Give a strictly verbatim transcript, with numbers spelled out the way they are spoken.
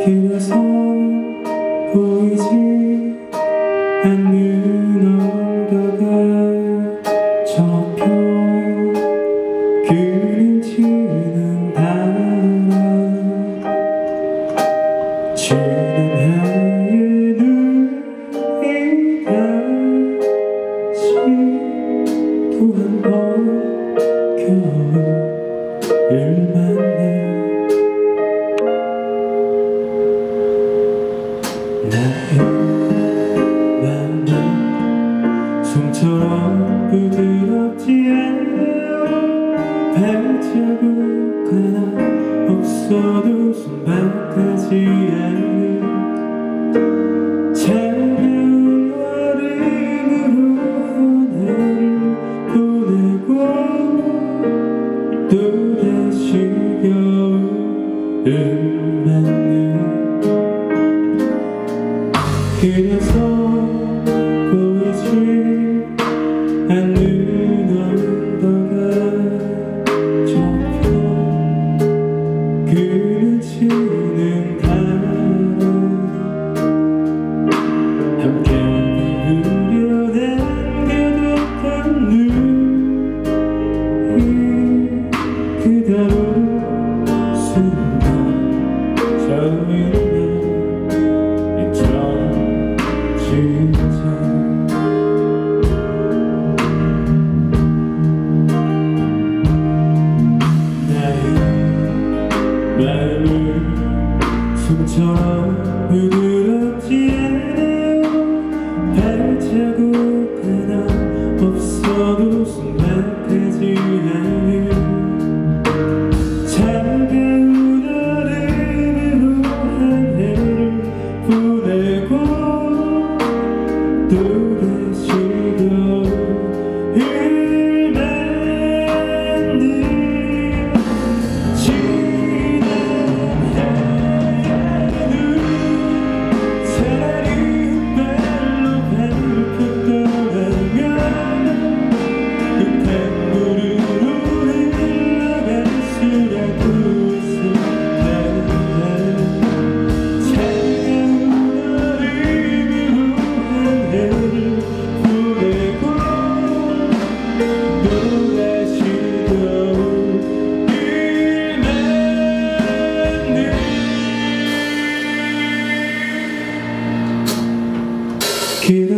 그래서 보이지 않는 언덕아 저편 그림치는 바람 지는 하얀 눈이 다시 또 한 번 겨울을 만나 나의 맘은 손처럼 부드럽지 않아 발자국 하나 없어도 손바닥지 않는 차가운 얼음으로 하늘을 보내고 또다시 겨울을 맞는 그래서 보이지 않는 언덕아 저편 그려지는 바람 함께 그려남겨뒀던 눈이 그대로 숨겨져있는 마음은 손처럼 부드럽지 않아요 발자국 하나 없어도 손바닥지 않은 차가운 얼음으로 하늘을 보내고 또다시 겨울을 만든 그래